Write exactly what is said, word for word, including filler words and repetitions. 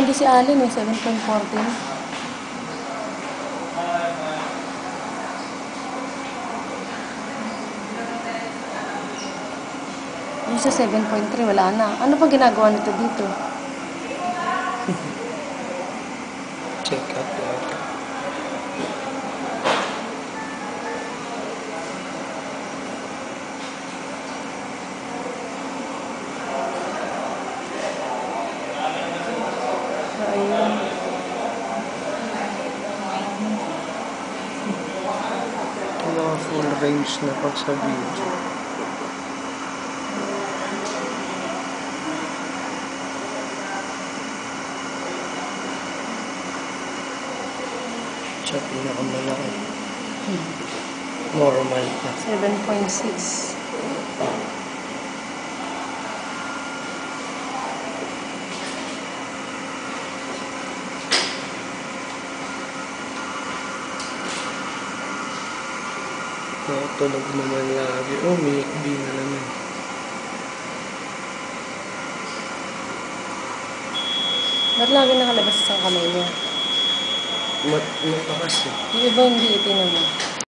twenty si Allen eh, seven point one four. Yung sa seven point three, wala na. Ano pa ginagawa nito dito? Check up lang. Ayun. Wala full range na pag sa video. Siya pinakamalaki. Normal na. seven point six. Nakatulog naman lagi. Oh, may B na naman. Ba't lagi nakalabas sa kamay niya? Mat matakas eh. Yung iba hindi, itinan mo.